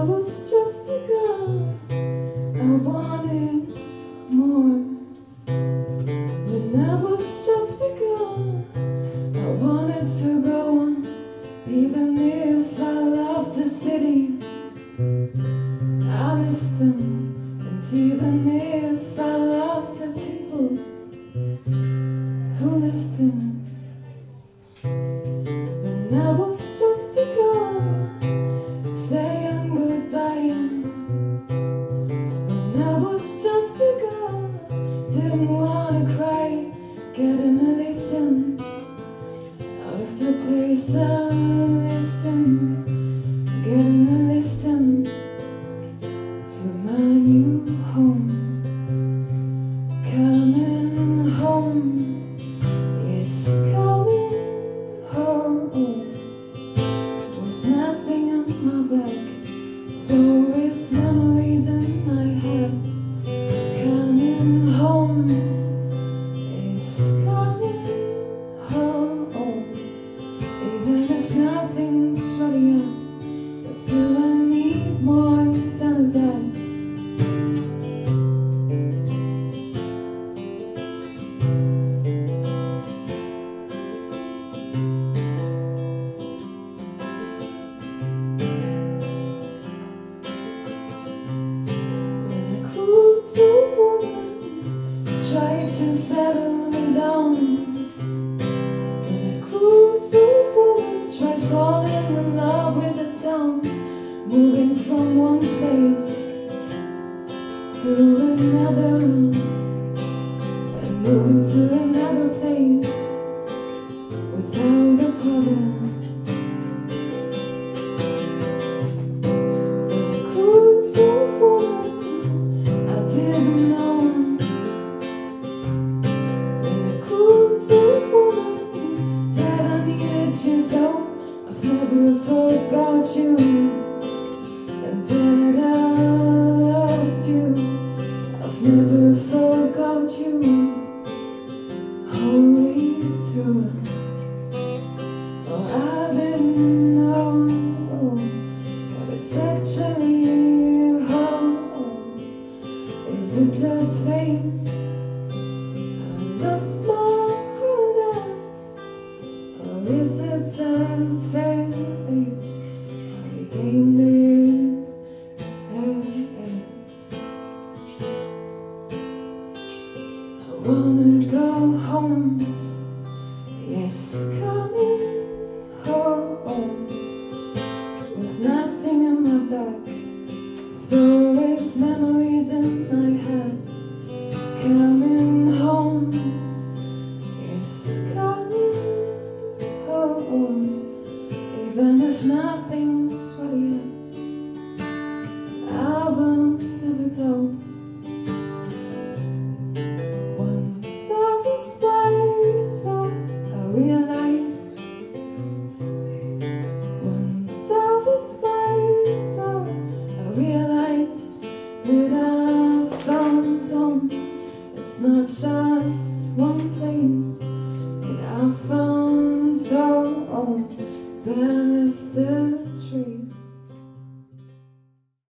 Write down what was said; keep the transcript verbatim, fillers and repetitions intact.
was just a girl, I wanted more. When I was just a girl, I wanted to go on, even if I loved the city. I lived them, and even if I loved the people who lived in us. When I was just a girl, saying goodbye. When I was just a girl, didn't wanna cry, getting a lift in out of the place I lived in, getting a lift in to my new home. Coming home, yes, coming home, with nothing on my back, though with memories in my head. Coming home, yes, coming home, even if nothing's ready yet. But do I need more than a bed? Try to settle down. When a cruel woman tried falling in love with the town, moving from one place to another, and moving to another place without a problem. When a cruel woman I didn't know, that I needed you though I've never forgot you, and that I loved you, I've never forgot you all the way through. Oh, I didn't know what it's actually home. Is it the place I lost my or is it the place I regained it? I wanna go home, yes, coming home, with nothing in my back, though with memories in my head. Coming home, yes, coming home, even if nothing's ready yet. I will never doubt. Once I was wiser, I realized. Once I was wiser, I realized that I found home. It's not just one place that I found. So I lifted